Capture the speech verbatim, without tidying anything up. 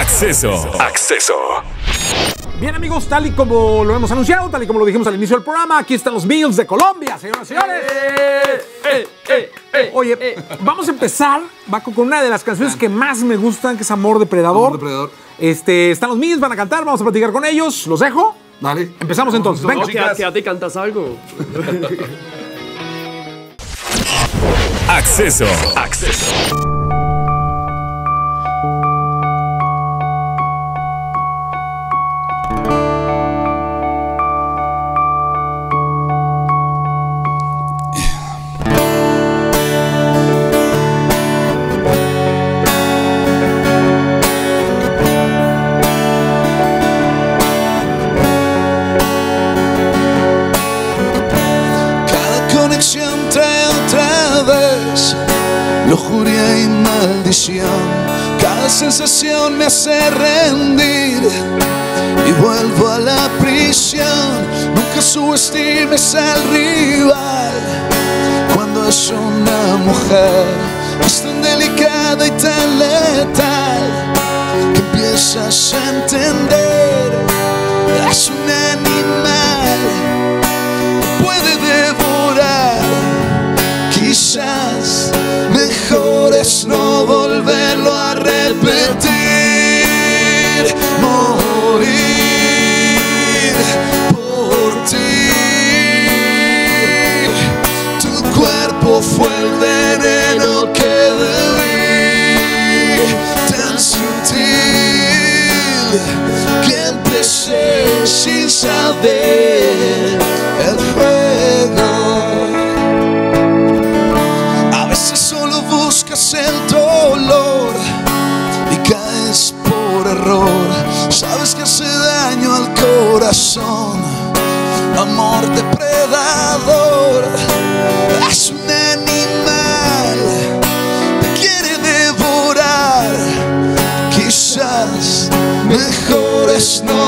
Acceso. Acceso. Bien, amigos, tal y como lo hemos anunciado, tal y como lo dijimos al inicio del programa, aquí están los Bills de Colombia, señoras y señores. Eh, eh, eh, eh, Oye, eh. vamos a empezar, Baco, con una de las canciones que más me gustan, que es Amor Depredador. Amor Depredador. Este, están los Bills, van a cantar, vamos a platicar con ellos. ¿Los dejo? Dale. Empezamos entonces, venga. Quédate, quédate y cantas algo. Acceso. Acceso. Lujuria y maldición, cada sensación me hace rendir y vuelvo a la prisión. Nunca subestimes al rival cuando es una mujer, es tan delicada y tan letal que empiezas a entender. Es un animal que puede devorar. Quizás mejor es no volverlo a repetir. Morir por ti. Tu cuerpo fue el veneno que bebí, tan sutil que empecé sin saber el juego. Buscas el dolor y caes por error. Sabes que hace daño al corazón. Amor depredador, es un animal que quiere devorar. Quizás mejor es no